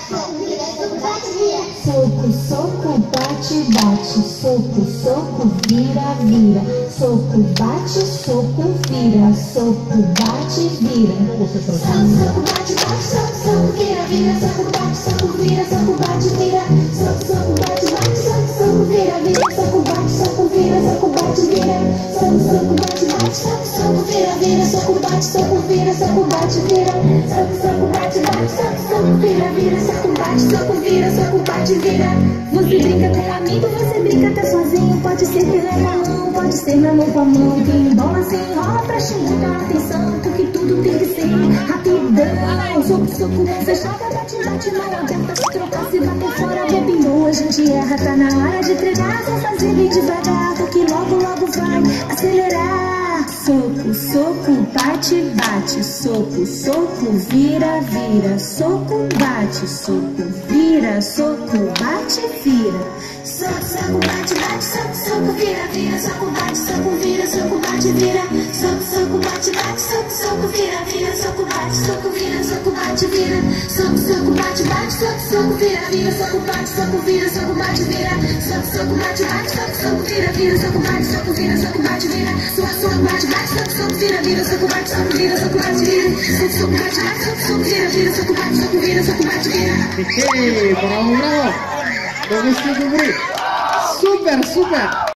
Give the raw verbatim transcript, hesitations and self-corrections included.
Soco, soco, bate, bate, soco, soco, vira, vira, soco, bate, soco, vira, soco, bate, vira. Soco, soco, bate, bate, soco, soco, vira, vira, soco, bate, soco, vira, soco, bate, vira, soco, soco, bate, bate, soco, soco, vira, vira, soco, bate, soco, vira, soco, bate, vira, soco, soco, bate, bate, soco, soco, vira, vira, soco, bate, soco, vira, soco, bate, vira, soco, soco, bate, bate, soco, soco, vira, vira, soco, bate, soco, vira, soco, bate, vira. Você brinca com amigo, você brinca até sozinho. Pode ser pela mão, pode ser na mão com a mão. Quem bola sem rola pra chamar atenção, porque tudo tem que ser rapidão. Soco, soco, você joga, bate, bate, mão aberta. Se trocar, se bater fora, bobinho, a gente erra. Tá na hora de treinar, vou fazer bem devagar, porque logo, logo vai acelerar. Soco, soco, bate, bate, soco, soco, vira, vira, soco, bate, soco, vira, soco, bate, vira. Soco, soco, bate, bate, soco, soco, vira, vira, soco, bate, soco, vira, soco, bate, vira. Soco, soco, bate, bate, soco, soco, vira, vira, soco, bate, soco, vira, soco, bate, vira. Soco, soco, bate, bate, soco, soco, vira, vira, soco, bate, soco, vira, soco, bate, vira. Soco, soco, bate, bate, soco, soco, vira, vira, soco, bate, soco, vira, soco, bate, vira. Soco, soco, bate, bate, soco, soco, vira, vira, soco, bate, soco, vira, soco, bate, vira. Soco, soco, bate, bate, soco, soco, vira, vira, soco, bate, soco, vira, soco, bate, vira. Bravo, bravo! Dove siete voi? Super, super!